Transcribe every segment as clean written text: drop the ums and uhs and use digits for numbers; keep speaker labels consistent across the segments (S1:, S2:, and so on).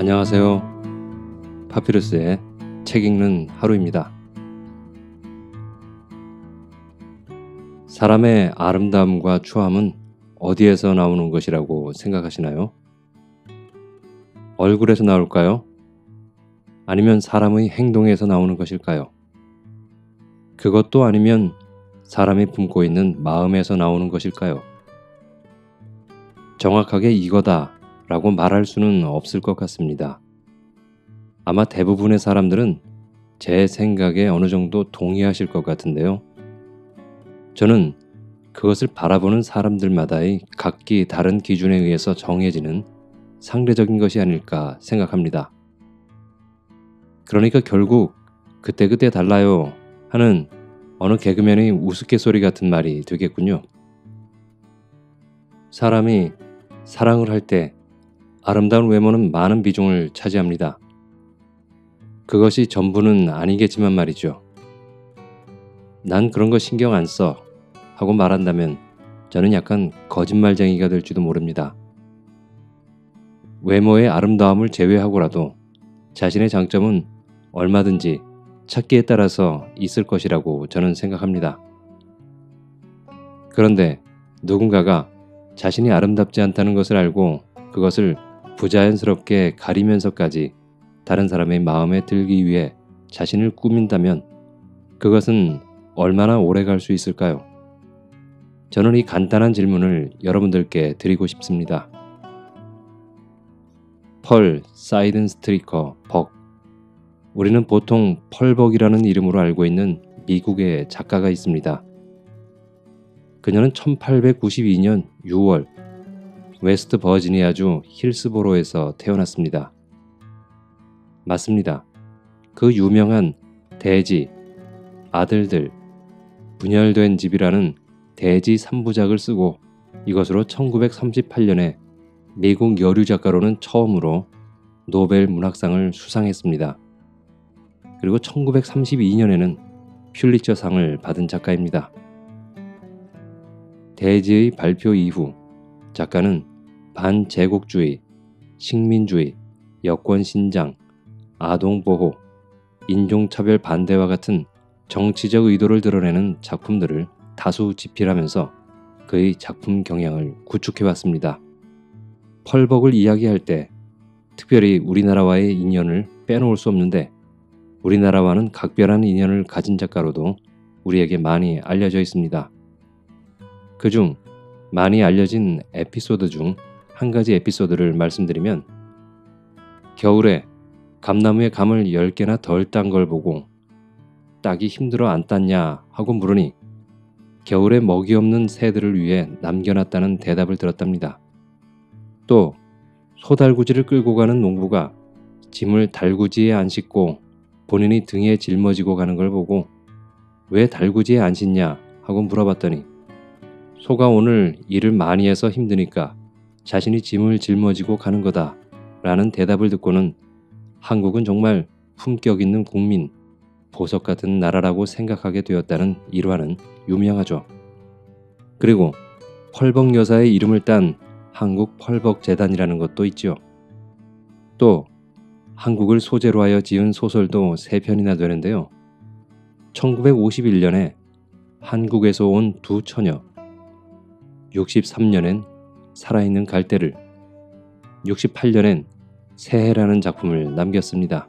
S1: 안녕하세요. 파피루스의 책 읽는 하루입니다. 사람의 아름다움과 추함은 어디에서 나오는 것이라고 생각하시나요? 얼굴에서 나올까요? 아니면 사람의 행동에서 나오는 것일까요? 그것도 아니면 사람이 품고 있는 마음에서 나오는 것일까요? 정확하게 이거다 라고 말할 수는 없을 것 같습니다. 아마 대부분의 사람들은 제 생각에 어느 정도 동의하실 것 같은데요. 저는 그것을 바라보는 사람들마다의 각기 다른 기준에 의해서 정해지는 상대적인 것이 아닐까 생각합니다. 그러니까 결국 그때그때 달라요 하는 어느 개그맨의 우스갯소리 같은 말이 되겠군요. 사람이 사랑을 할 때 아름다운 외모는 많은 비중을 차지합니다. 그것이 전부는 아니겠지만 말이죠. 난 그런 거 신경 안 써 하고 말한다면 저는 약간 거짓말쟁이가 될지도 모릅니다. 외모의 아름다움을 제외하고라도 자신의 장점은 얼마든지 찾기에 따라서 있을 것이라고 저는 생각합니다. 그런데 누군가가 자신이 아름답지 않다는 것을 알고 그것을 부자연스럽게 가리면서까지 다른 사람의 마음에 들기 위해 자신을 꾸민다면 그것은 얼마나 오래 갈 수 있을까요? 저는 이 간단한 질문을 여러분들께 드리고 싶습니다. 펄 사이든스트리커 벅. 우리는 보통 펄벅이라는 이름으로 알고 있는 미국의 작가가 있습니다. 그녀는 1892년 6월 웨스트 버지니아주 힐스보로에서 태어났습니다. 맞습니다. 그 유명한 대지, 아들들, 분열된 집이라는 대지 3부작을 쓰고 이것으로 1938년에 미국 여류 작가로는 처음으로 노벨 문학상을 수상했습니다. 그리고 1932년에는 퓰리처상을 받은 작가입니다. 대지의 발표 이후 작가는 반제국주의, 식민주의, 여권신장, 아동보호, 인종차별 반대와 같은 정치적 의도를 드러내는 작품들을 다수 집필하면서 그의 작품 경향을 구축해왔습니다. 펄벅을 이야기할 때 특별히 우리나라와의 인연을 빼놓을 수 없는데 우리나라와는 각별한 인연을 가진 작가로도 우리에게 많이 알려져 있습니다. 그중 많이 알려진 에피소드 중 한 가지 에피소드를 말씀드리면 겨울에 감나무에 감을 10개나 덜 딴 걸 보고 따기 힘들어 안 땄냐 하고 물으니 겨울에 먹이 없는 새들을 위해 남겨놨다는 대답을 들었답니다. 또 소달구지를 끌고 가는 농부가 짐을 달구지에 안 싣고 본인이 등에 짊어지고 가는 걸 보고 왜 달구지에 안 싣냐 하고 물어봤더니 소가 오늘 일을 많이 해서 힘드니까 자신이 짐을 짊어지고 가는 거다 라는 대답을 듣고는 한국은 정말 품격 있는 국민, 보석 같은 나라라고 생각하게 되었다는 일화는 유명하죠. 그리고 펄벅 여사의 이름을 딴 한국 펄벅재단이라는 것도 있죠. 또 한국을 소재로 하여 지은 소설도 3편이나 되는데요. 1951년에 한국에서 온 두 처녀, 63년엔 살아있는 갈대를, 68년엔 새해라는 작품을 남겼습니다.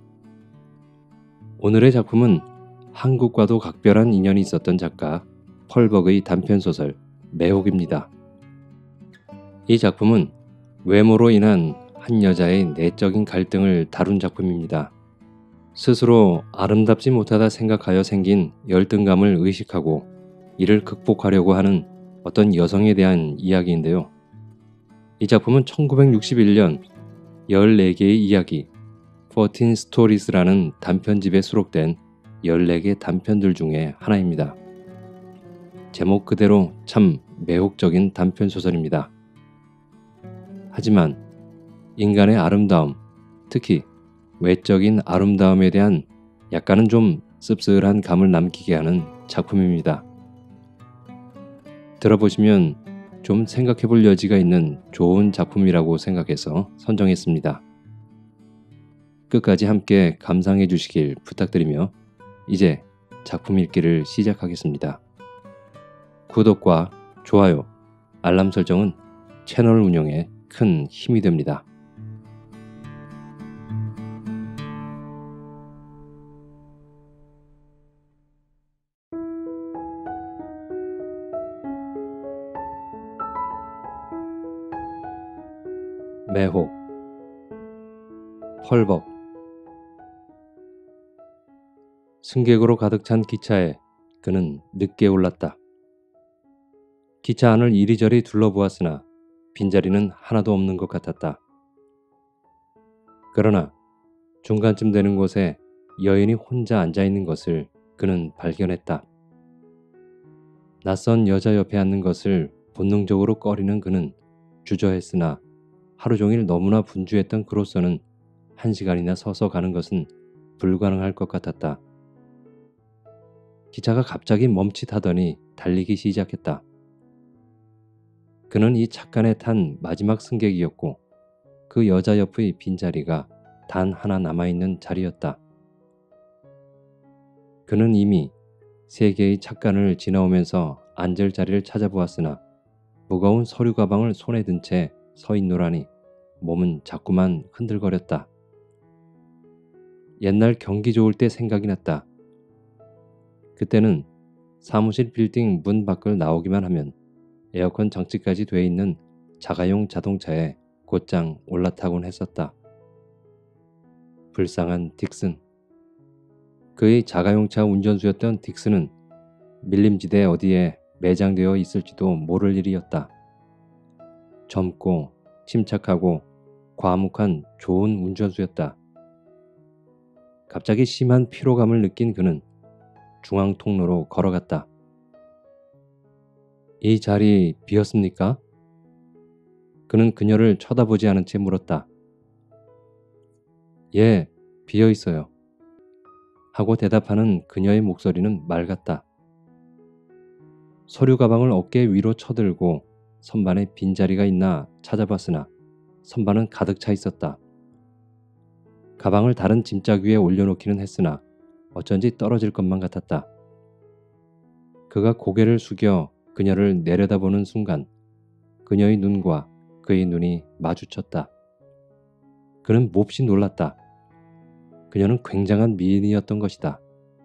S1: 오늘의 작품은 한국과도 각별한 인연이 있었던 작가 펄벅의 단편소설 매혹입니다. 이 작품은 외모로 인한 한 여자의 내적인 갈등을 다룬 작품입니다. 스스로 아름답지 못하다 생각하여 생긴 열등감을 의식하고 이를 극복하려고 하는 어떤 여성에 대한 이야기인데요. 이 작품은 1961년 14개의 이야기 14 Stories라는 단편집에 수록된 14개 단편들 중에 하나입니다. 제목 그대로 참 매혹적인 단편소설입니다. 하지만 인간의 아름다움, 특히 외적인 아름다움에 대한 약간은 좀 씁쓸한 감을 남기게 하는 작품입니다. 들어보시면 좀 생각해 볼 여지가 있는 좋은 작품이라고 생각해서 선정했습니다. 끝까지 함께 감상해 주시길 부탁드리며 이제 작품 읽기를 시작하겠습니다. 구독과 좋아요, 알람 설정은 채널 운영에 큰 힘이 됩니다. 매혹, 펄벅. 승객으로 가득 찬 기차에 그는 늦게 올랐다. 기차 안을 이리저리 둘러보았으나 빈자리는 하나도 없는 것 같았다. 그러나 중간쯤 되는 곳에 여인이 혼자 앉아있는 것을 그는 발견했다. 낯선 여자 옆에 앉는 것을 본능적으로 꺼리는 그는 주저했으나 하루 종일 너무나 분주했던 그로서는 1시간이나 서서 가는 것은 불가능할 것 같았다. 기차가 갑자기 멈칫하더니 달리기 시작했다. 그는 이 착간에 탄 마지막 승객이었고 그 여자 옆의 빈자리가 단 하나 남아있는 자리였다. 그는 이미 3개의 착간을 지나오면서 앉을 자리를 찾아보았으나 무거운 서류 가방을 손에 든 채 서 있노라니 몸은 자꾸만 흔들거렸다. 옛날 경기 좋을 때 생각이 났다. 그때는 사무실 빌딩 문 밖을 나오기만 하면 에어컨 장치까지 돼 있는 자가용 자동차에 곧장 올라타곤 했었다. 불쌍한 딕슨. 그의 자가용차 운전수였던 딕슨은 밀림지대 어디에 매장되어 있을지도 모를 일이었다. 젊고 침착하고 과묵한 좋은 운전수였다. 갑자기 심한 피로감을 느낀 그는 중앙 통로로 걸어갔다. 이 자리 비었습니까? 그는 그녀를 쳐다보지 않은 채 물었다. 예, 비어 있어요. 하고 대답하는 그녀의 목소리는 맑았다. 서류 가방을 어깨 위로 쳐들고 선반에 빈자리가 있나 찾아봤으나 선반은 가득 차 있었다. 가방을 다른 짐짝 위에 올려놓기는 했으나 어쩐지 떨어질 것만 같았다. 그가 고개를 숙여 그녀를 내려다보는 순간 그녀의 눈과 그의 눈이 마주쳤다. 그는 몹시 놀랐다. 그녀는 굉장한 미인이었던 것이다.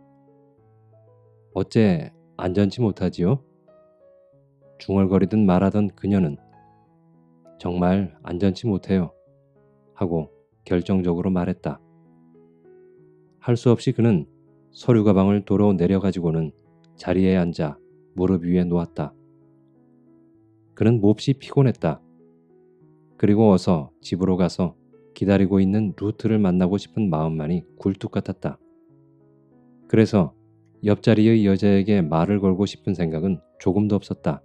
S1: 어째 안전치 못하지요? 중얼거리듯 말하던 그녀는 정말 안전치 못해요. 하고 결정적으로 말했다. 할 수 없이 그는 서류 가방을 도로 내려가지고는 자리에 앉아 무릎 위에 놓았다. 그는 몹시 피곤했다. 그리고 어서 집으로 가서 기다리고 있는 루트를 만나고 싶은 마음만이 굴뚝 같았다. 그래서 옆자리의 여자에게 말을 걸고 싶은 생각은 조금도 없었다.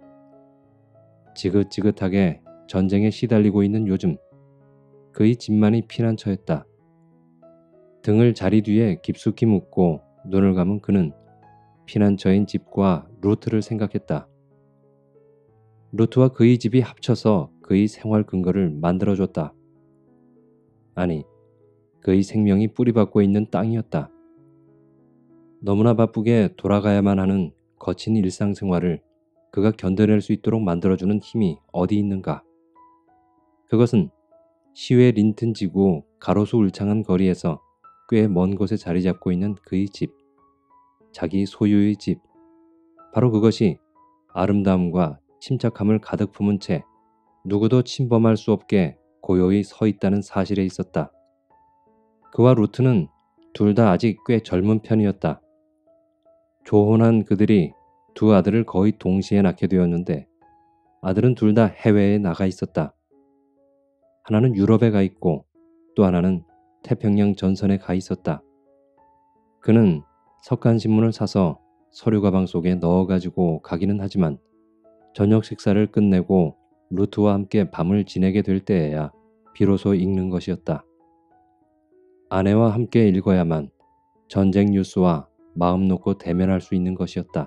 S1: 지긋지긋하게 전쟁에 시달리고 있는 요즘 그의 집만이 피난처였다. 등을 자리 뒤에 깊숙이 묻고 눈을 감은 그는 피난처인 집과 루트를 생각했다. 루트와 그의 집이 합쳐서 그의 생활 근거를 만들어줬다. 아니, 그의 생명이 뿌리박고 있는 땅이었다. 너무나 바쁘게 돌아가야만 하는 거친 일상생활을 그가 견뎌낼 수 있도록 만들어주는 힘이 어디 있는가? 그것은 시외 린튼 지구 가로수 울창한 거리에서 꽤 먼 곳에 자리 잡고 있는 그의 집, 자기 소유의 집, 바로 그것이 아름다움과 침착함을 가득 품은 채 누구도 침범할 수 없게 고요히 서 있다는 사실에 있었다. 그와 루트는 둘 다 아직 꽤 젊은 편이었다. 조혼한 그들이 두 아들을 거의 동시에 낳게 되었는데 아들은 둘 다 해외에 나가 있었다. 하나는 유럽에 가 있고 또 하나는 태평양 전선에 가 있었다. 그는 석간신문을 사서 서류 가방 속에 넣어가지고 가기는 하지만 저녁 식사를 끝내고 루트와 함께 밤을 지내게 될 때에야 비로소 읽는 것이었다. 아내와 함께 읽어야만 전쟁 뉴스와 마음 놓고 대면할 수 있는 것이었다.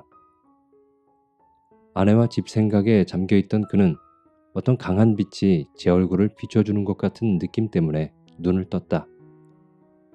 S1: 아내와 집 생각에 잠겨있던 그는 어떤 강한 빛이 제 얼굴을 비춰주는 것 같은 느낌 때문에 눈을 떴다.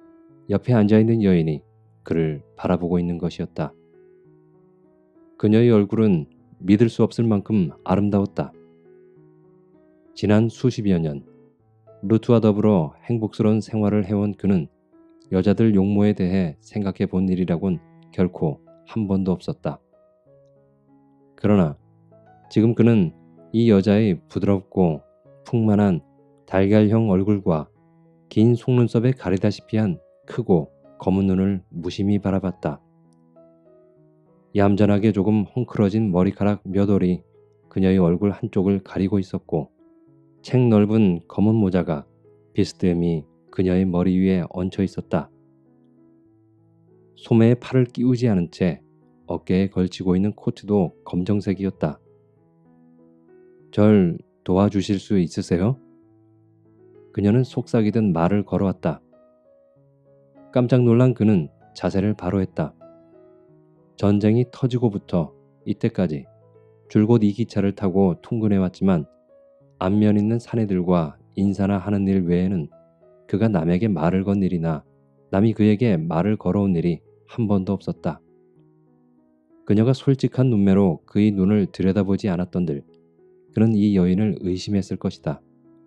S1: 옆에 앉아있는 여인이 그를 바라보고 있는 것이었다. 그녀의 얼굴은 믿을 수 없을 만큼 아름다웠다. 지난 수십여 년, 루트와 더불어 행복스러운 생활을 해온 그는 여자들 용모에 대해 생각해 본 일이라곤 결코 한 번도 없었다. 그러나 지금 그는 이 여자의 부드럽고 풍만한 달걀형 얼굴과 긴 속눈썹에 가리다시피 한 크고 검은 눈을 무심히 바라봤다. 얌전하게 조금 헝클어진 머리카락 몇 올이 그녀의 얼굴 한쪽을 가리고 있었고 책 넓은 검은 모자가 비스듬히 그녀의 머리 위에 얹혀 있었다. 소매에 팔을 끼우지 않은 채 어깨에 걸치고 있는 코트도 검정색이었다. 절 도와주실 수 있으세요? 그녀는 속삭이듯 말을 걸어왔다. 깜짝 놀란 그는 자세를 바로 했다. 전쟁이 터지고부터 이때까지 줄곧 이 기차를 타고 통근해왔지만 안면 있는 사내들과 인사나 하는 일 외에는 그가 남에게 말을 건 일이나 남이 그에게 말을 걸어온 일이 한 번도 없었다. 그녀가 솔직한 눈매로 그의 눈을 들여다보지 않았던들 그는 이 여인을 의심했을 것이다.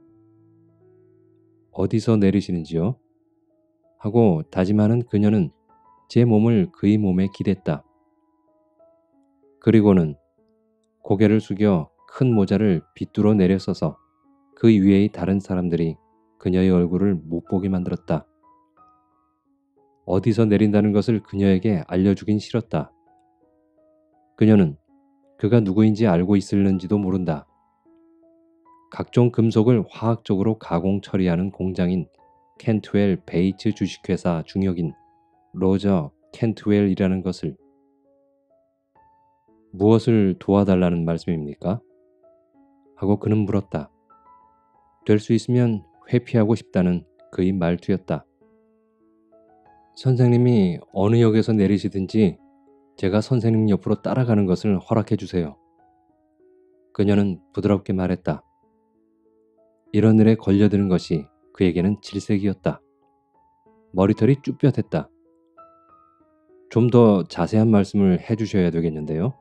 S1: 어디서 내리시는지요? 하고 다짐하는 그녀는 제 몸을 그의 몸에 기댔다. 그리고는 고개를 숙여 큰 모자를 빗뚫어 내려서서 그 위의 다른 사람들이 그녀의 얼굴을 못 보게 만들었다. 어디서 내린다는 것을 그녀에게 알려주긴 싫었다. 그녀는 그가 누구인지 알고 있을는지도 모른다. 각종 금속을 화학적으로 가공 처리하는 공장인 켄트웰 베이츠 주식회사 중역인 로저 켄트웰이라는 것을. 무엇을 도와달라는 말씀입니까? 하고 그는 물었다. 될 수 있으면 회피하고 싶다는 그의 말투였다. 선생님이 어느 역에서 내리시든지 제가 선생님 옆으로 따라가는 것을 허락해 주세요. 그녀는 부드럽게 말했다. 이런 일에 걸려드는 것이 그에게는 질색이었다. 머리털이 쭈뼛했다. 좀 더 자세한 말씀을 해주셔야 되겠는데요.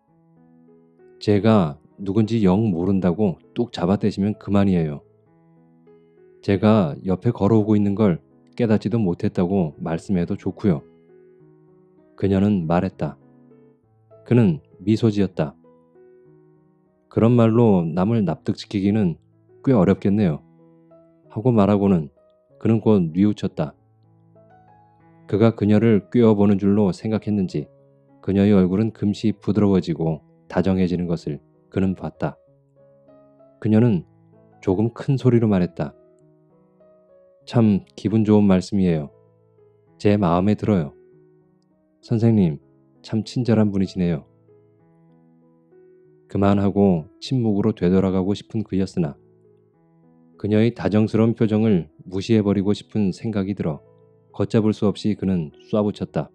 S1: 제가 누군지 영 모른다고 뚝 잡아떼시면 그만이에요. 제가 옆에 걸어오고 있는 걸 깨닫지도 못했다고 말씀해도 좋고요. 그녀는 말했다. 그는 미소 지었다. 그런 말로 남을 납득시키기는 꽤 어렵겠네요. 하고 말하고는 그는 곧 뉘우쳤다. 그가 그녀를 꿰어보는 줄로 생각했는지 그녀의 얼굴은 금시 부드러워지고 다정해지는 것을 그는 봤다. 그녀는 조금 큰 소리로 말했다. 참 기분 좋은 말씀이에요. 제 마음에 들어요. 선생님, 참 친절한 분이시네요. 그만하고 침묵으로 되돌아가고 싶은 그였으나 그녀의 다정스러운 표정을 무시해버리고 싶은 생각이 들어 걷잡을 수 없이 그는 쏴붙였다.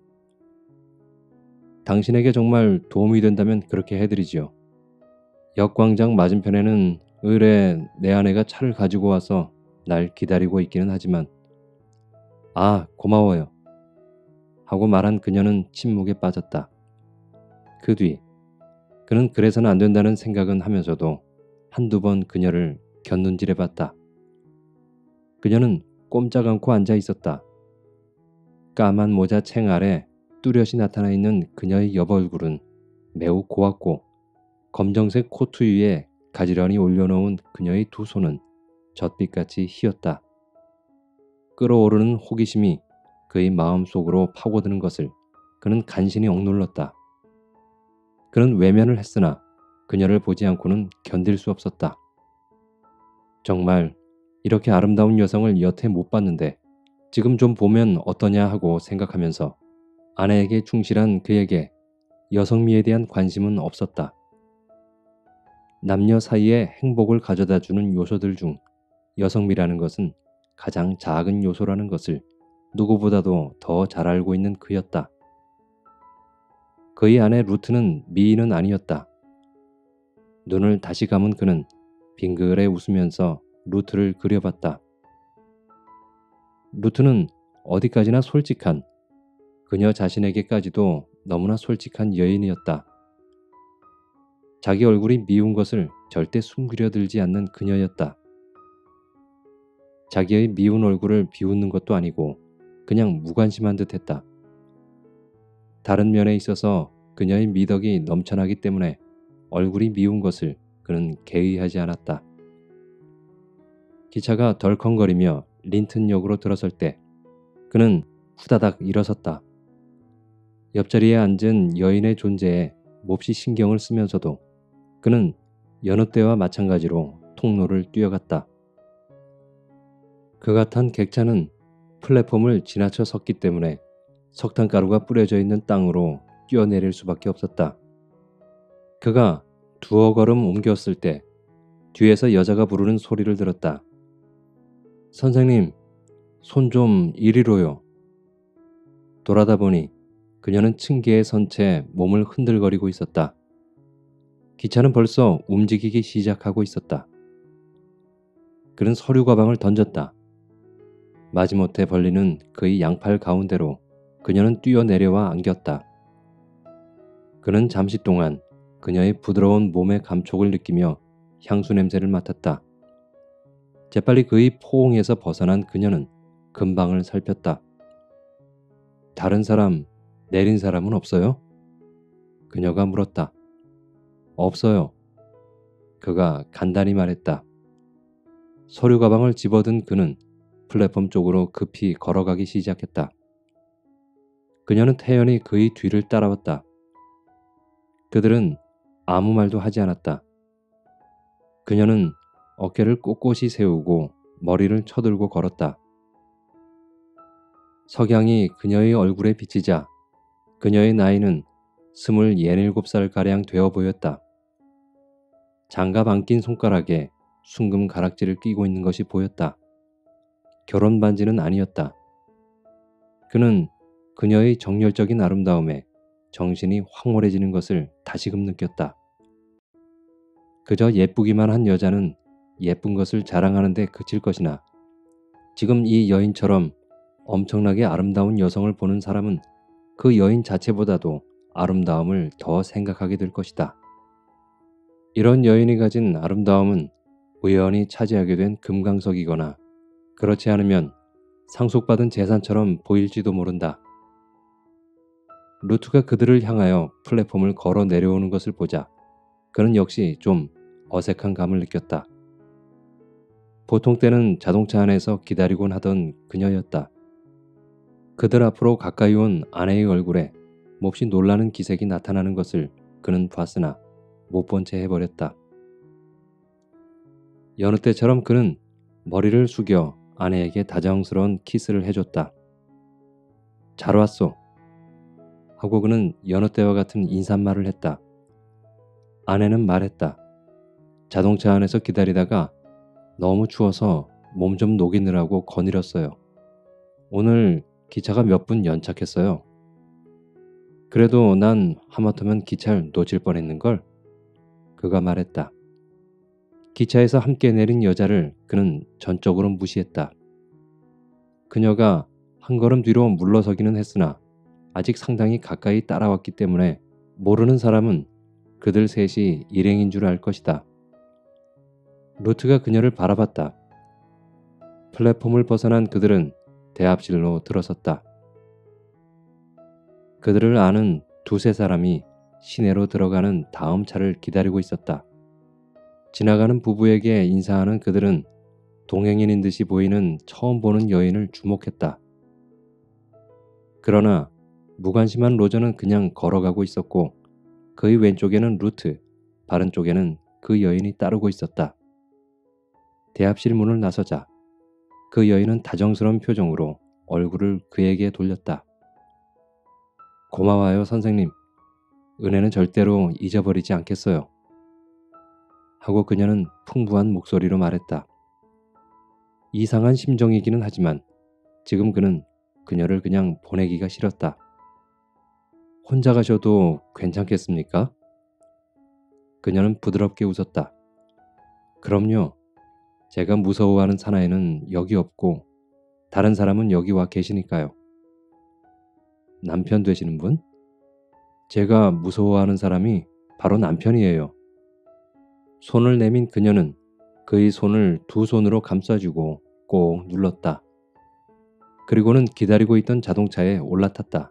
S1: 당신에게 정말 도움이 된다면 그렇게 해드리지요. 역광장 맞은편에는 의뢰 내 아내가 차를 가지고 와서 날 기다리고 있기는 하지만 아, 고마워요. 하고 말한 그녀는 침묵에 빠졌다. 그 뒤 그는 그래서는 안 된다는 생각은 하면서도 한두 번 그녀를 곁눈질해봤다. 그녀는 꼼짝 않고 앉아 있었다. 까만 모자 챙 아래 뚜렷이 나타나 있는 그녀의 옆 얼굴은 매우 고왔고 검정색 코트 위에 가지런히 올려놓은 그녀의 두 손은 젖빛같이 희었다. 끓어오르는 호기심이 그의 마음속으로 파고드는 것을 그는 간신히 억눌렀다. 그는 외면을 했으나 그녀를 보지 않고는 견딜 수 없었다. 정말 이렇게 아름다운 여성을 여태 못 봤는데 지금 좀 보면 어떠냐 하고 생각하면서 아내에게 충실한 그에게 여성미에 대한 관심은 없었다. 남녀 사이에 행복을 가져다주는 요소들 중 여성미라는 것은 가장 작은 요소라는 것을 누구보다도 더 잘 알고 있는 그였다. 그의 아내 루트는 미인은 아니었다. 눈을 다시 감은 그는 빙그레 웃으면서 루트를 그려봤다. 루트는 어디까지나 솔직한, 그녀 자신에게까지도 너무나 솔직한 여인이었다. 자기 얼굴이 미운 것을 절대 숨기려 들지 않는 그녀였다. 자기의 미운 얼굴을 비웃는 것도 아니고 그냥 무관심한 듯 했다. 다른 면에 있어서 그녀의 미덕이 넘쳐나기 때문에 얼굴이 미운 것을 그는 개의하지 않았다. 기차가 덜컹거리며 린튼역으로 들어설 때 그는 후다닥 일어섰다. 옆자리에 앉은 여인의 존재에 몹시 신경을 쓰면서도 그는 여느 때와 마찬가지로 통로를 뛰어갔다. 그가 탄 객차는 플랫폼을 지나쳐 섰기 때문에 석탄가루가 뿌려져 있는 땅으로 뛰어내릴 수밖에 없었다. 그가 두어 걸음 옮겼을 때 뒤에서 여자가 부르는 소리를 들었다. 선생님, 손 좀 이리로요. 돌아다 보니 그녀는 층계에 선 채 몸을 흔들거리고 있었다. 기차는 벌써 움직이기 시작하고 있었다. 그는 서류 가방을 던졌다. 마지못해 벌리는 그의 양팔 가운데로 그녀는 뛰어내려와 안겼다. 그는 잠시 동안 그녀의 부드러운 몸의 감촉을 느끼며 향수 냄새를 맡았다. 재빨리 그의 포옹에서 벗어난 그녀는 근방을 살폈다. 다른 사람, 내린 사람은 없어요? 그녀가 물었다. 없어요. 그가 간단히 말했다. 서류 가방을 집어든 그는 플랫폼 쪽으로 급히 걸어가기 시작했다. 그녀는 태연히 그의 뒤를 따라왔다. 그들은 아무 말도 하지 않았다. 그녀는 어깨를 꼿꼿이 세우고 머리를 쳐들고 걸었다. 석양이 그녀의 얼굴에 비치자 그녀의 나이는 27살가량 되어 보였다. 장갑 안 낀 손가락에 순금 가락지를 끼고 있는 것이 보였다. 결혼 반지는 아니었다. 그는 그녀의 정열적인 아름다움에 정신이 황홀해지는 것을 다시금 느꼈다. 그저 예쁘기만 한 여자는 예쁜 것을 자랑하는 데 그칠 것이나 지금 이 여인처럼 엄청나게 아름다운 여성을 보는 사람은 그 여인 자체보다도 아름다움을 더 생각하게 될 것이다. 이런 여인이 가진 아름다움은 우연히 차지하게 된 금강석이거나 그렇지 않으면 상속받은 재산처럼 보일지도 모른다. 루트가 그들을 향하여 플랫폼을 걸어 내려오는 것을 보자 그는 역시 좀 어색한 감을 느꼈다. 보통 때는 자동차 안에서 기다리곤 하던 그녀였다. 그들 앞으로 가까이 온 아내의 얼굴에 몹시 놀라는 기색이 나타나는 것을 그는 봤으나 못 본 채 해버렸다. 여느 때처럼 그는 머리를 숙여 아내에게 다정스러운 키스를 해줬다. 잘 왔소. 하고 그는 여느 때와 같은 인사말을 했다. 아내는 말했다. 자동차 안에서 기다리다가 너무 추워서 몸 좀 녹이느라고 거닐었어요. 오늘 기차가 몇 분 연착했어요. 그래도 난 하마터면 기차를 놓칠 뻔했는걸. 그가 말했다. 기차에서 함께 내린 여자를 그는 전적으로 무시했다. 그녀가 한 걸음 뒤로 물러서기는 했으나 아직 상당히 가까이 따라왔기 때문에 모르는 사람은 그들 셋이 일행인 줄 알 것이다. 루트가 그녀를 바라봤다. 플랫폼을 벗어난 그들은 대합실로 들어섰다. 그들을 아는 두세 사람이 시내로 들어가는 다음 차를 기다리고 있었다. 지나가는 부부에게 인사하는 그들은 동행인인 듯이 보이는 처음 보는 여인을 주목했다. 그러나 무관심한 로저는 그냥 걸어가고 있었고 그의 왼쪽에는 루트, 바른 쪽에는 그 여인이 따르고 있었다. 대합실 문을 나서자 그 여인은 다정스러운 표정으로 얼굴을 그에게 돌렸다. 고마워요, 선생님. 은혜는 절대로 잊어버리지 않겠어요. 하고 그녀는 풍부한 목소리로 말했다. 이상한 심정이기는 하지만 지금 그는 그녀를 그냥 보내기가 싫었다. 혼자 가셔도 괜찮겠습니까? 그녀는 부드럽게 웃었다. 그럼요. 제가 무서워하는 사나이는 여기 없고 다른 사람은 여기 와 계시니까요. 남편 되시는 분? 제가 무서워하는 사람이 바로 남편이에요. 손을 내민 그녀는 그의 손을 두 손으로 감싸주고 꼭 눌렀다. 그리고는 기다리고 있던 자동차에 올라탔다.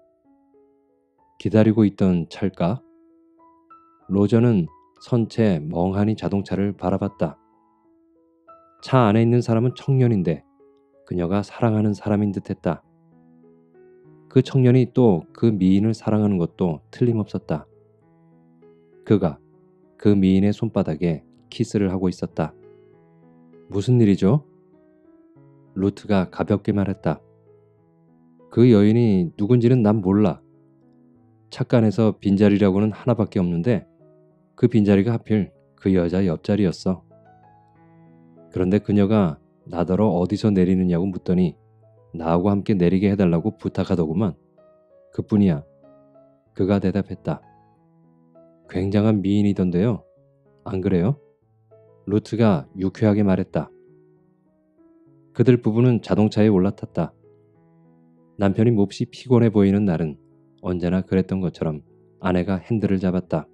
S1: 기다리고 있던 차일까? 로저는 선체 멍하니 자동차를 바라봤다. 차 안에 있는 사람은 청년인데 그녀가 사랑하는 사람인 듯했다. 그 청년이 또 그 미인을 사랑하는 것도 틀림없었다. 그가 그 미인의 손바닥에 키스를 하고 있었다. 무슨 일이죠? 루트가 가볍게 말했다. 그 여인이 누군지는 난 몰라. 착간에서 빈자리라고는 하나밖에 없는데 그 빈자리가 하필 그 여자 옆자리였어. 그런데 그녀가 나더러 어디서 내리느냐고 묻더니 나하고 함께 내리게 해달라고 부탁하더구만. 그뿐이야. 그가 대답했다. 굉장한 미인이던데요. 안 그래요? 루트가 유쾌하게 말했다. 그들 부부는 자동차에 올라탔다. 남편이 몹시 피곤해 보이는 날은 언제나 그랬던 것처럼 아내가 핸들을 잡았다.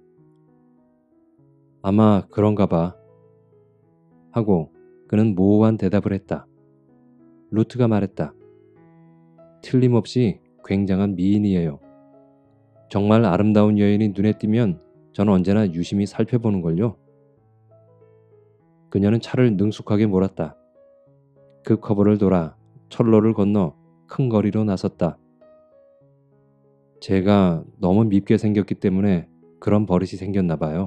S1: 아마 그런가 봐. 하고 그는 모호한 대답을 했다. 루트가 말했다. 틀림없이 굉장한 미인이에요. 정말 아름다운 여인이 눈에 띄면 저는 언제나 유심히 살펴보는걸요. 그녀는 차를 능숙하게 몰았다. 그 커브를 돌아 철로를 건너 큰 거리로 나섰다. 제가 너무 밉게 생겼기 때문에 그런 버릇이 생겼나 봐요.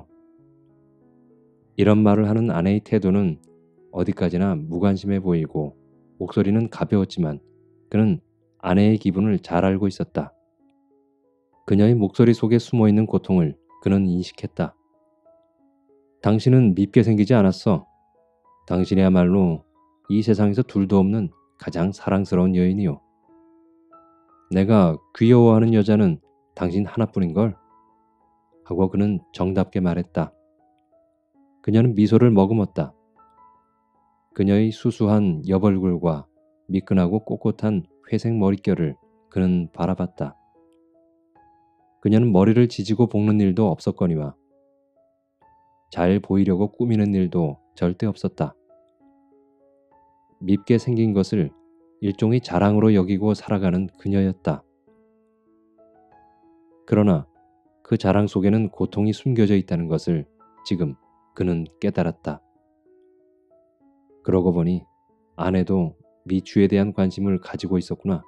S1: 이런 말을 하는 아내의 태도는 어디까지나 무관심해 보이고 목소리는 가벼웠지만 그는 아내의 기분을 잘 알고 있었다. 그녀의 목소리 속에 숨어있는 고통을 그는 인식했다. 당신은 밉게 생기지 않았어. 당신이야말로 이 세상에서 둘도 없는 가장 사랑스러운 여인이요. 내가 귀여워하는 여자는 당신 하나뿐인걸. 하고 그는 정답게 말했다. 그녀는 미소를 머금었다. 그녀의 수수한 옆얼굴과 미끈하고 꼿꼿한 회색 머릿결을 그는 바라봤다. 그녀는 머리를 지지고 볶는 일도 없었거니와 잘 보이려고 꾸미는 일도 절대 없었다. 밉게 생긴 것을 일종의 자랑으로 여기고 살아가는 그녀였다. 그러나 그 자랑 속에는 고통이 숨겨져 있다는 것을 지금 그는 깨달았다. 그러고 보니 아내도 미추에 대한 관심을 가지고 있었구나.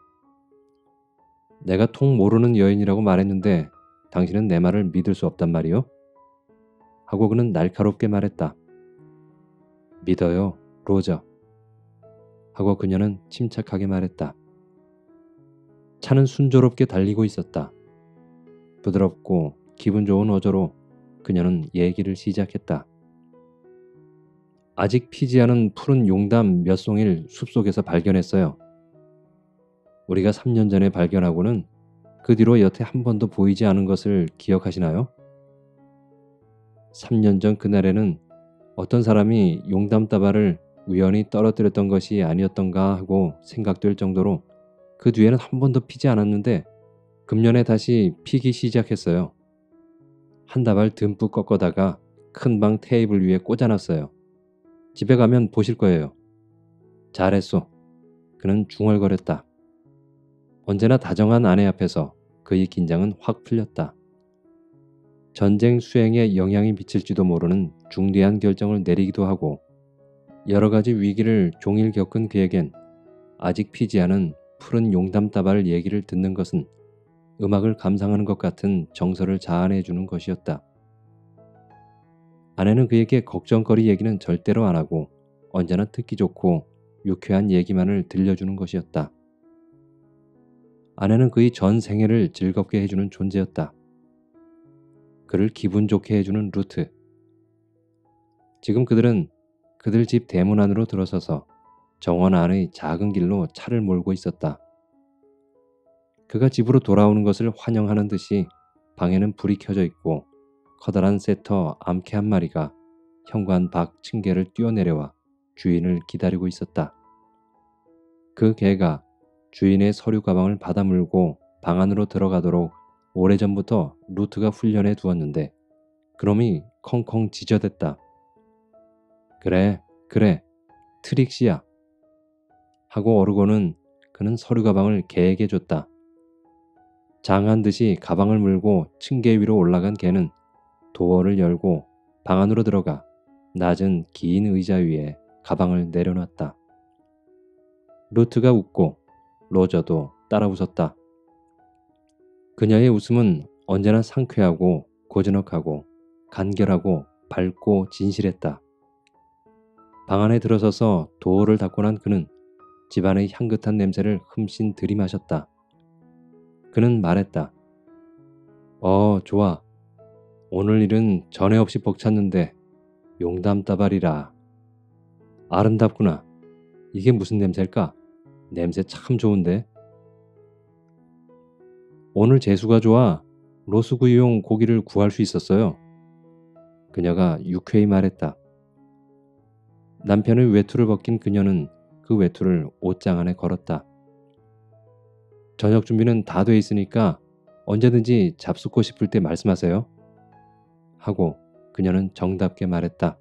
S1: 내가 통 모르는 여인이라고 말했는데 당신은 내 말을 믿을 수 없단 말이요? 하고 그는 날카롭게 말했다. 믿어요, 로저. 하고 그녀는 침착하게 말했다. 차는 순조롭게 달리고 있었다. 부드럽고 기분 좋은 어조로 그녀는 얘기를 시작했다. 아직 피지 않은 푸른 용담 몇 송이를 숲속에서 발견했어요. 우리가 3년 전에 발견하고는 그 뒤로 여태 한 번도 보이지 않은 것을 기억하시나요? 3년 전 그날에는 어떤 사람이 용담 다발을 우연히 떨어뜨렸던 것이 아니었던가 하고 생각될 정도로 그 뒤에는 한 번도 피지 않았는데 금년에 다시 피기 시작했어요. 한 다발 듬뿍 꺾어다가 큰 방 테이블 위에 꽂아놨어요. 집에 가면 보실 거예요. 잘했소. 그는 중얼거렸다. 언제나 다정한 아내 앞에서 그의 긴장은 확 풀렸다. 전쟁 수행에 영향이 미칠지도 모르는 중대한 결정을 내리기도 하고 여러 가지 위기를 종일 겪은 그에겐 아직 피지 않은 푸른 용담 다발 얘기를 듣는 것은 음악을 감상하는 것 같은 정서를 자아내 주는 것이었다. 아내는 그에게 걱정거리 얘기는 절대로 안 하고 언제나 듣기 좋고 유쾌한 얘기만을 들려주는 것이었다. 아내는 그의 전 생애를 즐겁게 해주는 존재였다. 그를 기분 좋게 해주는 루트. 지금 그들은 그들 집 대문 안으로 들어서서 정원 안의 작은 길로 차를 몰고 있었다. 그가 집으로 돌아오는 것을 환영하는 듯이 방에는 불이 켜져 있고 커다란 세터 암캐 한 마리가 현관 밖 층계를 뛰어내려와 주인을 기다리고 있었다. 그 개가 주인의 서류 가방을 받아물고 방 안으로 들어가도록 오래전부터 루트가 훈련해 두었는데 그놈이 컹컹 지저댔다. 그래, 그래, 트릭시야. 하고 어르고는 그는 서류 가방을 개에게 줬다. 장한 듯이 가방을 물고 층계 위로 올라간 개는 도어를 열고 방 안으로 들어가 낮은 긴 의자 위에 가방을 내려놨다. 루트가 웃고 로저도 따라 웃었다. 그녀의 웃음은 언제나 상쾌하고 고즈넉하고 간결하고 밝고 진실했다. 방 안에 들어서서 도어를 닫고 난 그는 집안의 향긋한 냄새를 흠씬 들이마셨다. 그는 말했다. 좋아. 오늘 일은 전에 없이 벅찼는데 용담따발이라. 아름답구나. 이게 무슨 냄새일까? 냄새 참 좋은데. 오늘 재수가 좋아. 로스구이용 고기를 구할 수 있었어요. 그녀가 유쾌히 말했다. 남편의 외투를 벗긴 그녀는 그 외투를 옷장 안에 걸었다. 저녁 준비는 다 돼 있으니까 언제든지 잡숫고 싶을 때 말씀하세요. 하고 그녀는 정답게 말했다.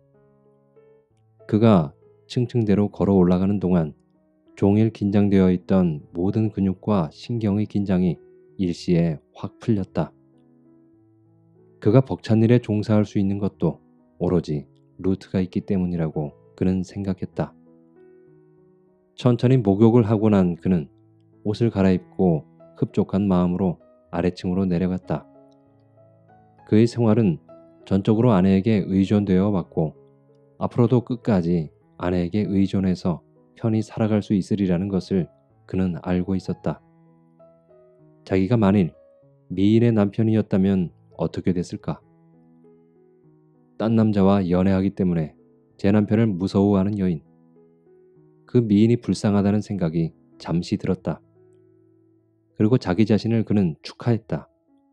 S1: 그가 층층대로 걸어 올라가는 동안 종일 긴장되어 있던 모든 근육과 신경의 긴장이 일시에 확 풀렸다. 그가 벅찬 일에 종사할 수 있는 것도 오로지 루트가 있기 때문이라고 그는 생각했다. 천천히 목욕을 하고 난 그는 옷을 갈아입고 흡족한 마음으로 아래층으로 내려갔다. 그의 생활은 전적으로 아내에게 의존되어 왔고 앞으로도 끝까지 아내에게 의존해서 편히 살아갈 수 있으리라는 것을 그는 알고 있었다. 자기가 만일 미인의 남편이었다면 어떻게 됐을까? 딴 남자와 연애하기 때문에 제 남편을 무서워하는 여인. 그 미인이 불쌍하다는 생각이 잠시 들었다. 그리고 자기 자신을 그는 축하했다.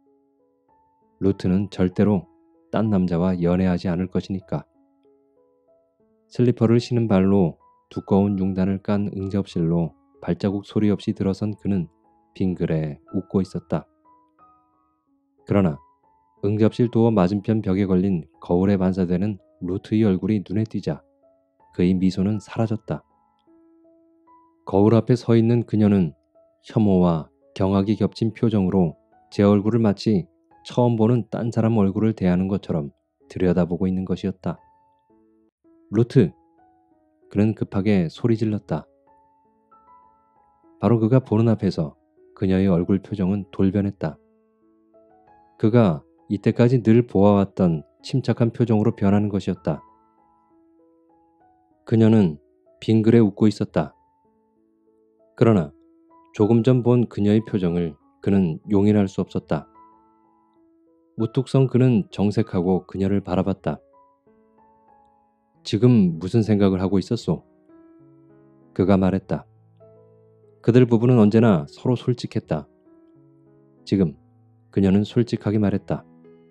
S1: 루트는 절대로 딴 남자와 연애하지 않을 것이니까. 슬리퍼를 신은 발로 두꺼운 융단을 깐 응접실로 발자국 소리 없이 들어선 그는 빙그레 웃고 있었다. 그러나 응접실 도어 맞은편 벽에 걸린 거울에 반사되는 루트의 얼굴이 눈에 띄자 그의 미소는 사라졌다. 거울 앞에 서 있는 그녀는 혐오와 경악이 겹친 표정으로 제 얼굴을 마치 처음 보는 딴 사람 얼굴을 대하는 것처럼 들여다보고 있는 것이었다. 루트! 그는 급하게 소리 질렀다. 바로 그가 보는 앞에서 그녀의 얼굴 표정은 돌변했다. 그가 이때까지 늘 보아왔던 침착한 표정으로 변하는 것이었다. 그녀는 빙그레 웃고 있었다. 그러나 조금 전 본 그녀의 표정을 그는 용인할 수 없었다. 우뚝 선 그는 정색하고 그녀를 바라봤다. 지금 무슨 생각을 하고 있었소? 그가 말했다. 그들 부부는 언제나 서로 솔직했다. 지금 그녀는 솔직하게 말했다.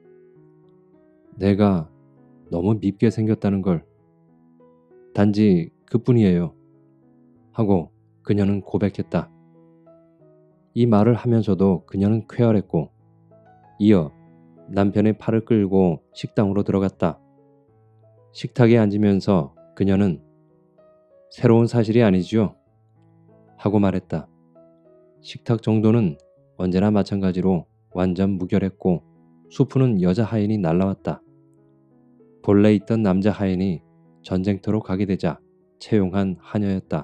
S1: 내가 너무 밉게 생겼다는 걸. 단지 그뿐이에요. 하고 그녀는 고백했다. 이 말을 하면서도 그녀는 쾌활했고 이어 남편의 팔을 끌고 식당으로 들어갔다. 식탁에 앉으면서 그녀는 새로운 사실이 아니지요? 하고 말했다. 식탁 정도는 언제나 마찬가지로 완전 무결했고 수프는 여자 하인이 날라왔다. 본래 있던 남자 하인이 전쟁터로 가게 되자 채용한 하녀였다.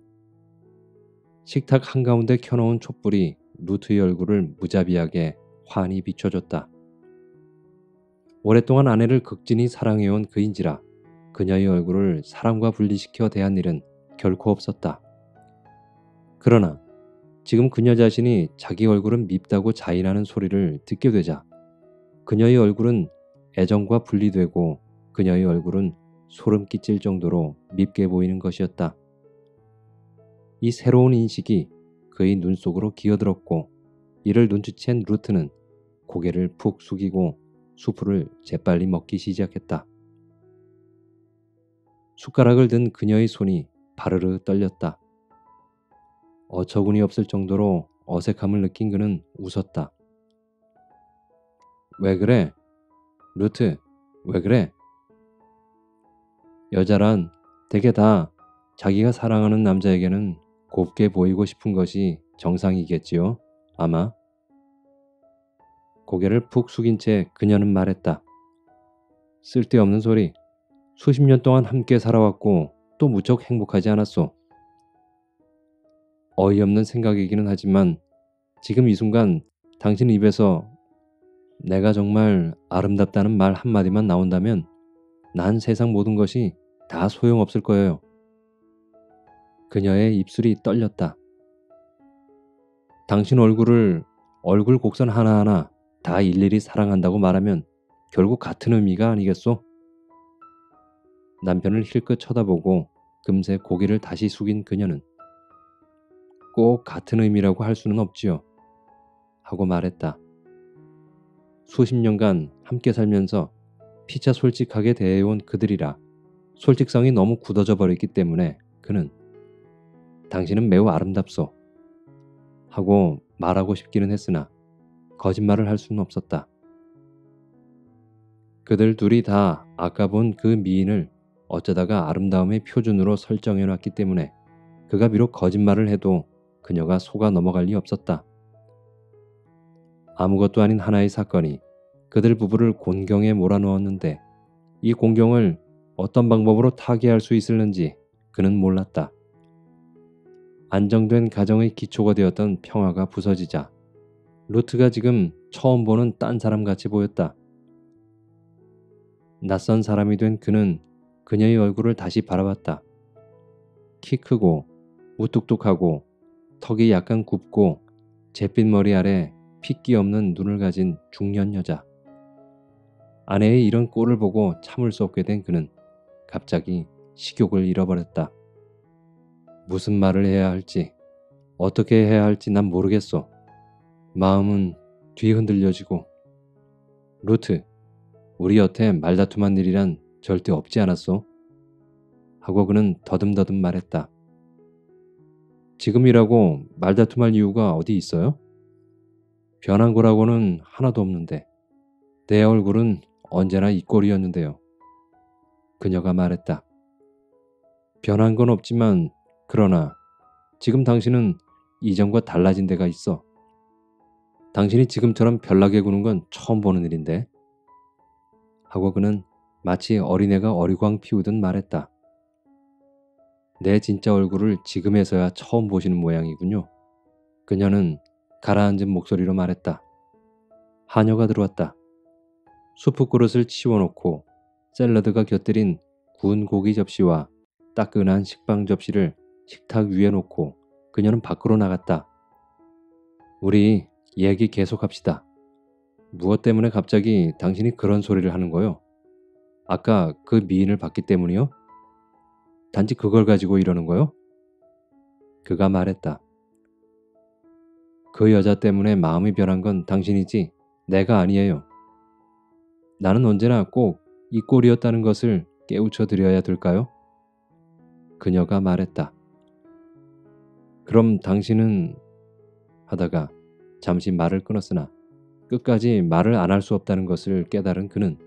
S1: 식탁 한가운데 켜놓은 촛불이 루트의 얼굴을 무자비하게 환히 비춰줬다. 오랫동안 아내를 극진히 사랑해온 그인지라 그녀의 얼굴을 사람과 분리시켜 대한 일은 결코 없었다. 그러나 지금 그녀 자신이 자기 얼굴은 밉다고 자인하는 소리를 듣게 되자 그녀의 얼굴은 애정과 분리되고 그녀의 얼굴은 소름 끼칠 정도로 밉게 보이는 것이었다. 이 새로운 인식이 그의 눈 속으로 기어들었고 이를 눈치챈 루트는 고개를 푹 숙이고 수프를 재빨리 먹기 시작했다. 숟가락을 든 그녀의 손이 바르르 떨렸다. 어처구니 없을 정도로 어색함을 느낀 그는 웃었다. 왜 그래? 루트, 왜 그래? 여자란 대개 다 자기가 사랑하는 남자에게는 곱게 보이고 싶은 것이 정상이겠지요, 아마. 고개를 푹 숙인 채 그녀는 말했다. 쓸데없는 소리. 수십 년 동안 함께 살아왔고 또 무척 행복하지 않았소. 어이없는 생각이기는 하지만 지금 이 순간 당신 입에서 내가 정말 아름답다는 말 한마디만 나온다면 난 세상 모든 것이 다 소용없을 거예요. 그녀의 입술이 떨렸다. 당신 얼굴 곡선 하나하나 다 일일이 사랑한다고 말하면 결국 같은 의미가 아니겠소? 남편을 힐끗 쳐다보고 금세 고개를 다시 숙인 그녀는 꼭 같은 의미라고 할 수는 없지요. 하고 말했다. 수십 년간 함께 살면서 피차 솔직하게 대해온 그들이라 솔직성이 너무 굳어져 버렸기 때문에 그는 당신은 매우 아름답소. 하고 말하고 싶기는 했으나 거짓말을 할 수는 없었다. 그들 둘이 다 아까 본 그 미인을 어쩌다가 아름다움의 표준으로 설정해놨기 때문에 그가 비록 거짓말을 해도 그녀가 속아 넘어갈 리 없었다. 아무것도 아닌 하나의 사건이 그들 부부를 곤경에 몰아넣었는데 이 공경을 어떤 방법으로 타개할 수 있을는지 그는 몰랐다. 안정된 가정의 기초가 되었던 평화가 부서지자 루트가 지금 처음 보는 딴 사람 같이 보였다. 낯선 사람이 된 그는 그녀의 얼굴을 다시 바라봤다. 키 크고 무뚝뚝하고 턱이 약간 굽고 잿빛 머리 아래 핏기 없는 눈을 가진 중년 여자. 아내의 이런 꼴을 보고 참을 수 없게 된 그는 갑자기 식욕을 잃어버렸다. 무슨 말을 해야 할지 어떻게 해야 할지 난 모르겠소. 마음은 뒤흔들려지고. 루트, 우리 여태 말다툼한 일이란 절대 없지 않았소? 하고 그는 더듬더듬 말했다. 지금이라고 말다툼할 이유가 어디 있어요? 변한 거라고는 하나도 없는데 내 얼굴은 언제나 이 꼴이었는데요. 그녀가 말했다. 변한 건 없지만 그러나 지금 당신은 이전과 달라진 데가 있어. 당신이 지금처럼 별나게 구는 건 처음 보는 일인데. 하고 그는 마치 어린애가 어리광 피우듯 말했다. 내 진짜 얼굴을 지금에서야 처음 보시는 모양이군요. 그녀는 가라앉은 목소리로 말했다. 하녀가 들어왔다. 수프 그릇을 치워놓고 샐러드가 곁들인 구운 고기 접시와 따끈한 식빵 접시를 식탁 위에 놓고 그녀는 밖으로 나갔다. 우리 얘기 계속합시다. 무엇 때문에 갑자기 당신이 그런 소리를 하는 거요? 아까 그 미인을 봤기 때문이요? 단지 그걸 가지고 이러는 거요? 그가 말했다. 그 여자 때문에 마음이 변한 건 당신이지 내가 아니에요. 나는 언제나 꼭 이 꼴이었다는 것을 깨우쳐 드려야 될까요? 그녀가 말했다. 그럼 당신은 하다가 잠시 말을 끊었으나 끝까지 말을 안 할 수 없다는 것을 깨달은 그는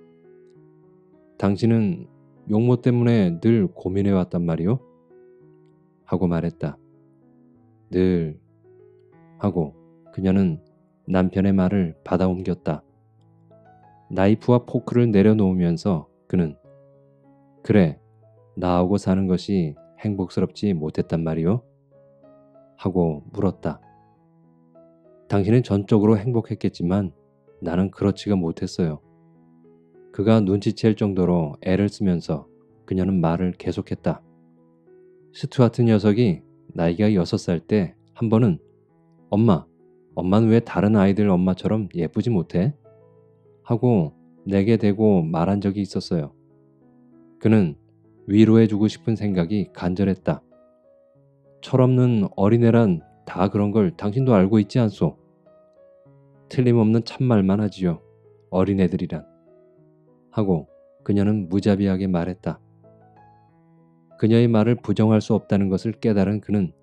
S1: 당신은 용모 때문에 늘 고민해왔단 말이오? 하고 말했다. 늘 하고 그녀는 남편의 말을 받아옮겼다. 나이프와 포크를 내려놓으면서 그는 그래, 나하고 사는 것이 행복스럽지 못했단 말이오? 하고 물었다. 당신은 전적으로 행복했겠지만 나는 그렇지가 못했어요. 그가 눈치챌 정도로 애를 쓰면서 그녀는 말을 계속했다. 스튜아트 녀석이 나이가 6살 때 한 번은 엄마는 왜 다른 아이들 엄마처럼 예쁘지 못해? 하고 내게 대고 말한 적이 있었어요. 그는 위로해주고 싶은 생각이 간절했다. 철없는 어린애란 다 그런 걸 당신도 알고 있지 않소? 틀림없는 참말만 하지요. 어린애들이란. 하고 그녀는 무자비하게 말했다. 그녀의 말을 부정할 수 없다는 것을 깨달은 그는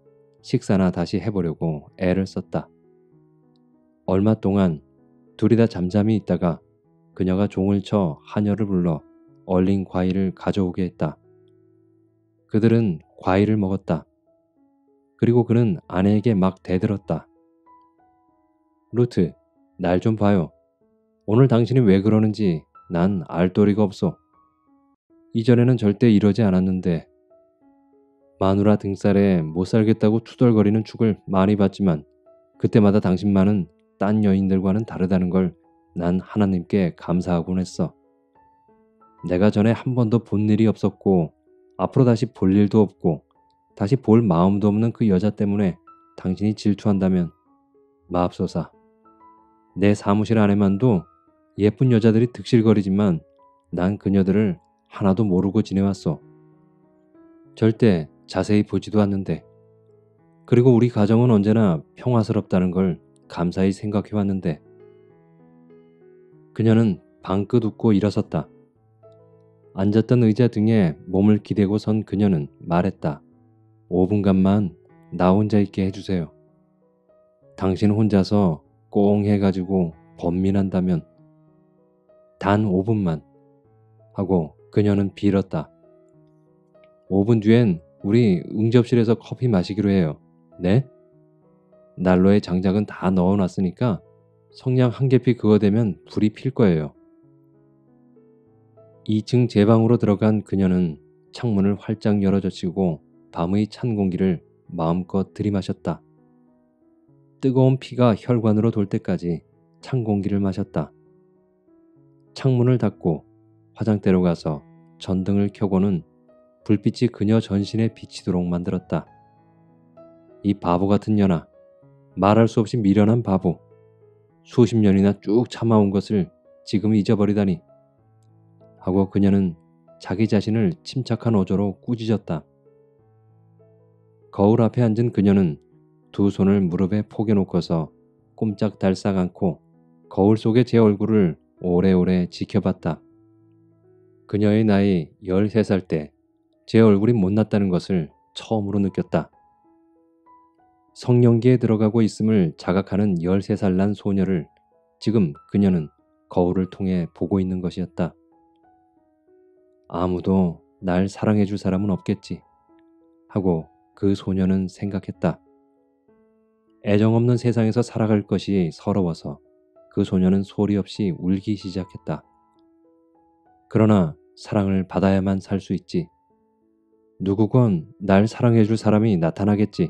S1: 식사나 다시 해보려고 애를 썼다. 얼마 동안 둘이 다 잠잠히 있다가 그녀가 종을 쳐 하녀를 불러 얼린 과일을 가져오게 했다. 그들은 과일을 먹었다. 그리고 그는 아내에게 막 대들었다. 루트, 날 좀 봐요. 오늘 당신이 왜 그러는지 난 알 도리가 없어. 이전에는 절대 이러지 않았는데 마누라 등살에 못 살겠다고 투덜거리는 축을 많이 봤지만 그때마다 당신만은 딴 여인들과는 다르다는 걸 난 하나님께 감사하곤 했어. 내가 전에 한 번도 본 일이 없었고 앞으로 다시 볼 일도 없고 다시 볼 마음도 없는 그 여자 때문에 당신이 질투한다면 마옵소사. 내 사무실 안에만도 예쁜 여자들이 득실거리지만 난 그녀들을 하나도 모르고 지내왔어. 절대 자세히 보지도 않는데. 그리고 우리 가정은 언제나 평화스럽다는 걸 감사히 생각해왔는데. 그녀는 방긋 웃고 일어섰다. 앉았던 의자 등에 몸을 기대고 선 그녀는 말했다. 5분간만 나 혼자 있게 해주세요. 당신 혼자서 꽁 해가지고 번민한다면 단 5분만 하고 그녀는 빌었다. 5분 뒤엔 우리 응접실에서 커피 마시기로 해요. 네? 난로에 장작은 다 넣어놨으니까 성냥 한 개피 그거 되면 불이 필 거예요. 2층 제 방으로 들어간 그녀는 창문을 활짝 열어젖히고 밤의 찬 공기를 마음껏 들이마셨다. 뜨거운 피가 혈관으로 돌 때까지 찬 공기를 마셨다. 창문을 닫고 화장대로 가서 전등을 켜고는 불빛이 그녀 전신에 비치도록 만들었다. 이 바보 같은 년아, 말할 수 없이 미련한 바보. 수십 년이나 쭉 참아온 것을 지금 잊어버리다니. 하고 그녀는 자기 자신을 침착한 어조로 꾸짖었다. 거울 앞에 앉은 그녀는 두 손을 무릎에 포개놓고서 꼼짝달싹 않고 거울 속의 제 얼굴을 오래오래 지켜봤다. 그녀의 나이 13살 때 제 얼굴이 못났다는 것을 처음으로 느꼈다. 성년기에 들어가고 있음을 자각하는 13살 난 소녀를 지금 그녀는 거울을 통해 보고 있는 것이었다. 아무도 날 사랑해줄 사람은 없겠지 하고 그 소녀는 생각했다. 애정 없는 세상에서 살아갈 것이 서러워서 그 소녀는 소리 없이 울기 시작했다. 그러나 사랑을 받아야만 살 수 있지. 누구건 날 사랑해줄 사람이 나타나겠지.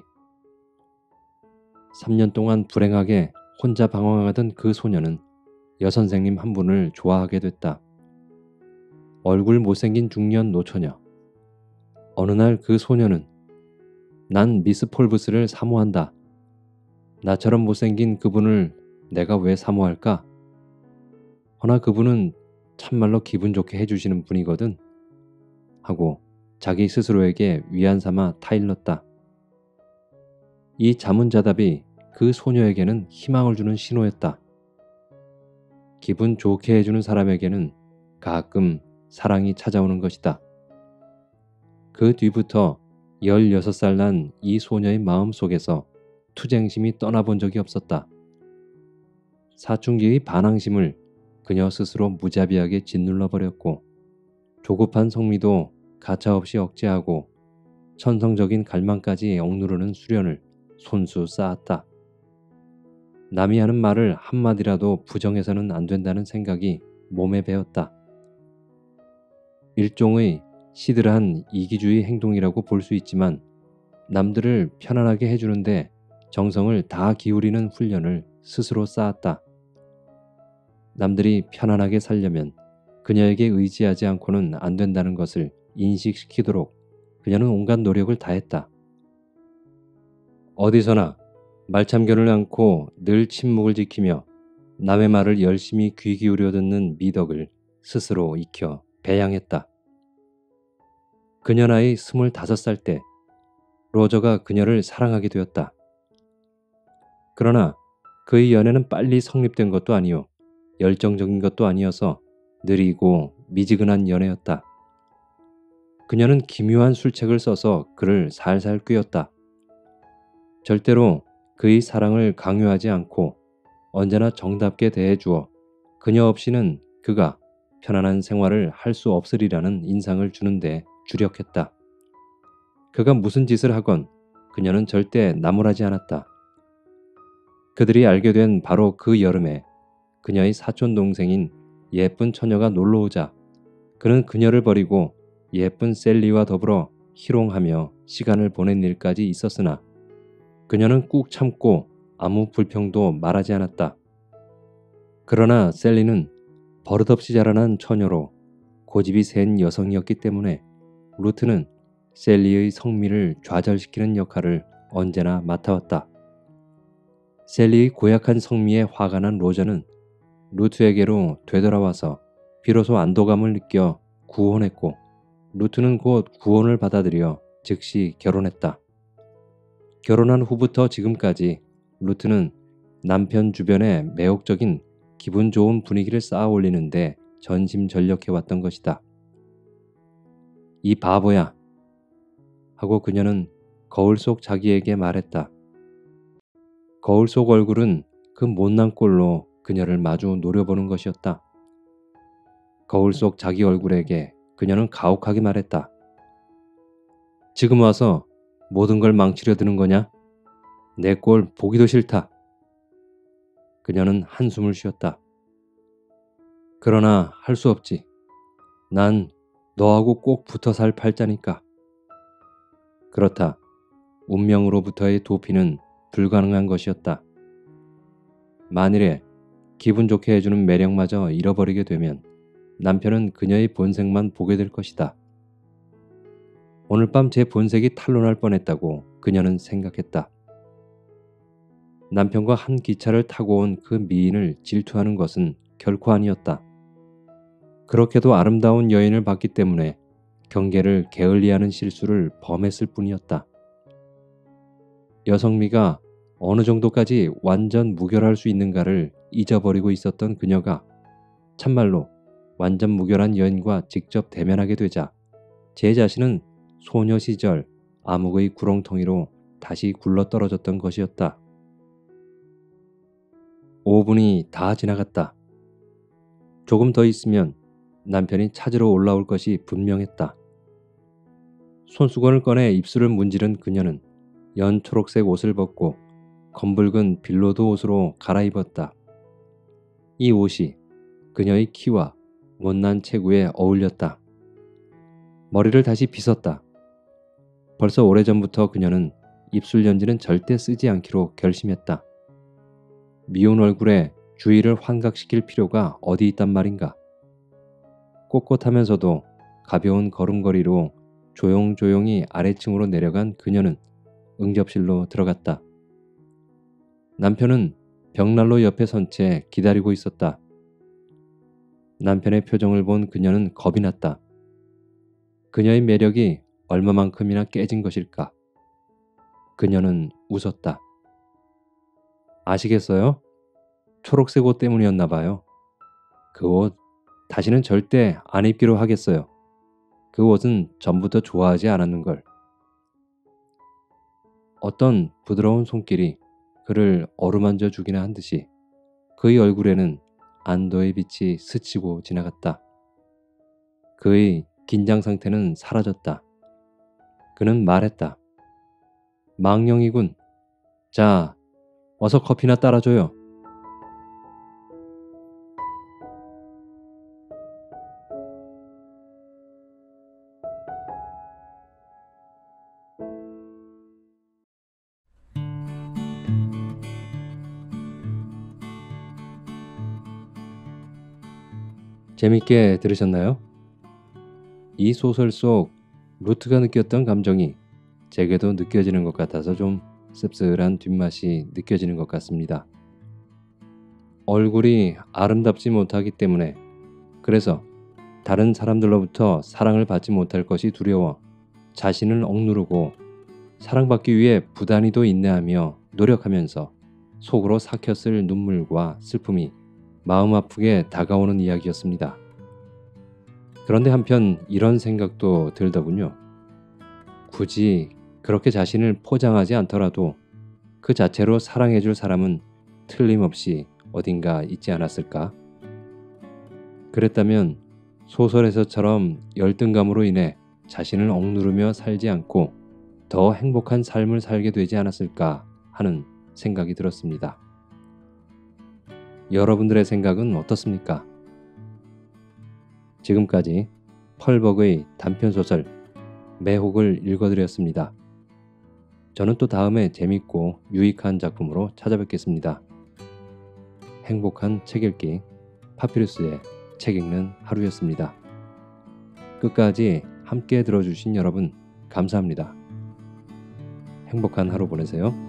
S1: 3년 동안 불행하게 혼자 방황하던 그 소녀는 여선생님 한 분을 좋아하게 됐다. 얼굴 못생긴 중년 노처녀. 어느 날 그 소녀는 난 미스 폴브스를 사모한다. 나처럼 못생긴 그분을 내가 왜 사모할까? 허나 그분은 참말로 기분 좋게 해주시는 분이거든. 하고 자기 스스로에게 위안 삼아 타일렀다. 이 자문자답이 그 소녀에게는 희망을 주는 신호였다. 기분 좋게 해주는 사람에게는 가끔 사랑이 찾아오는 것이다. 그 뒤부터 16살 난 이 소녀의 마음 속에서 투쟁심이 떠나본 적이 없었다. 사춘기의 반항심을 그녀 스스로 무자비하게 짓눌러버렸고 조급한 성미도 가차없이 억제하고 천성적인 갈망까지 억누르는 수련을 손수 쌓았다. 남이 하는 말을 한마디라도 부정해서는 안 된다는 생각이 몸에 배었다. 일종의 시들한 이기주의 행동이라고 볼 수 있지만 남들을 편안하게 해주는데 정성을 다 기울이는 훈련을 스스로 쌓았다. 남들이 편안하게 살려면 그녀에게 의지하지 않고는 안 된다는 것을 인식시키도록 그녀는 온갖 노력을 다했다. 어디서나 말참견을 않고 늘 침묵을 지키며 남의 말을 열심히 귀 기울여 듣는 미덕을 스스로 익혀 배양했다. 그녀 나이 25살 때 로저가 그녀를 사랑하게 되었다. 그러나 그의 연애는 빨리 성립된 것도 아니요 열정적인 것도 아니어서 느리고 미지근한 연애였다. 그녀는 기묘한 술책을 써서 그를 살살 꿰었다. 절대로 그의 사랑을 강요하지 않고 언제나 정답게 대해주어 그녀 없이는 그가 편안한 생활을 할 수 없으리라는 인상을 주는데 주력했다. 그가 무슨 짓을 하건 그녀는 절대 나무라지 않았다. 그들이 알게 된 바로 그 여름에 그녀의 사촌 동생인 예쁜 처녀가 놀러오자 그는 그녀를 버리고 예쁜 셀리와 더불어 희롱하며 시간을 보낸 일까지 있었으나 그녀는 꾹 참고 아무 불평도 말하지 않았다. 그러나 셀리는 버릇없이 자라난 처녀로 고집이 센 여성이었기 때문에 루트는 셀리의 성미를 좌절시키는 역할을 언제나 맡아왔다. 셀리의 고약한 성미에 화가 난 로저는 루트에게로 되돌아와서 비로소 안도감을 느껴 구원했고 루트는 곧 구원을 받아들여 즉시 결혼했다. 결혼한 후부터 지금까지 루트는 남편 주변에 매혹적인 기분 좋은 분위기를 쌓아 올리는데 전심전력해왔던 것이다. 이 바보야 하고 그녀는 거울 속 자기에게 말했다. 거울 속 얼굴은 그 못난 꼴로 그녀를 마주 노려보는 것이었다. 거울 속 자기 얼굴에게 그녀는 가혹하게 말했다. 지금 와서 모든 걸 망치려 드는 거냐? 내 꼴 보기도 싫다. 그녀는 한숨을 쉬었다. 그러나 할 수 없지. 난 너하고 꼭 붙어 살 팔자니까. 그렇다. 운명으로부터의 도피는 불가능한 것이었다. 만일에 기분 좋게 해주는 매력마저 잃어버리게 되면 남편은 그녀의 본색만 보게 될 것이다. 오늘 밤 제 본색이 탄로날 뻔했다고 그녀는 생각했다. 남편과 한 기차를 타고 온 그 미인을 질투하는 것은 결코 아니었다. 그렇게도 아름다운 여인을 봤기 때문에 경계를 게을리하는 실수를 범했을 뿐이었다. 여성미가 어느 정도까지 완전 무결할 수 있는가를 잊어버리고 있었던 그녀가 참말로 완전 무결한 여인과 직접 대면하게 되자 제 자신은 소녀 시절 암흑의 구렁텅이로 다시 굴러떨어졌던 것이었다. 5분이 다 지나갔다. 조금 더 있으면 남편이 찾으러 올라올 것이 분명했다. 손수건을 꺼내 입술을 문지른 그녀는 연 초록색 옷을 벗고 검붉은 빌로드 옷으로 갈아입었다. 이 옷이 그녀의 키와 못난 체구에 어울렸다. 머리를 다시 빗었다. 벌써 오래전부터 그녀는 입술 연지는 절대 쓰지 않기로 결심했다. 미운 얼굴에 주의를 환각시킬 필요가 어디 있단 말인가. 꼿꼿하면서도 가벼운 걸음걸이로 조용조용히 아래층으로 내려간 그녀는 응접실로 들어갔다. 남편은 벽난로 옆에 선 채 기다리고 있었다. 남편의 표정을 본 그녀는 겁이 났다. 그녀의 매력이 얼마만큼이나 깨진 것일까? 그녀는 웃었다. 아시겠어요? 초록색 옷 때문이었나 봐요. 그 옷 다시는 절대 안 입기로 하겠어요. 그 옷은 전부터 좋아하지 않았는걸. 어떤 부드러운 손길이 그를 어루만져 주기나 한 듯이 그의 얼굴에는 안도의 빛이 스치고 지나갔다. 그의 긴장 상태는 사라졌다. 그는 말했다. 망령이군. 자, 어서 커피나 따라줘요. 재밌게 들으셨나요? 이 소설 속 루트가 느꼈던 감정이 제게도 느껴지는 것 같아서 좀 씁쓸한 뒷맛이 느껴지는 것 같습니다. 얼굴이 아름답지 못하기 때문에 그래서 다른 사람들로부터 사랑을 받지 못할 것이 두려워 자신을 억누르고 사랑받기 위해 부단히도 인내하며 노력하면서 속으로 삭혔을 눈물과 슬픔이 마음 아프게 다가오는 이야기였습니다. 그런데 한편 이런 생각도 들더군요. 굳이 그렇게 자신을 포장하지 않더라도 그 자체로 사랑해줄 사람은 틀림없이 어딘가 있지 않았을까? 그랬다면 소설에서처럼 열등감으로 인해 자신을 억누르며 살지 않고 더 행복한 삶을 살게 되지 않았을까 하는 생각이 들었습니다. 여러분들의 생각은 어떻습니까? 지금까지 펄벅의 단편소설 매혹을 읽어드렸습니다. 저는 또 다음에 재밌고 유익한 작품으로 찾아뵙겠습니다. 행복한 책 읽기 파피루스의 책 읽는 하루였습니다. 끝까지 함께 들어주신 여러분 감사합니다. 행복한 하루 보내세요.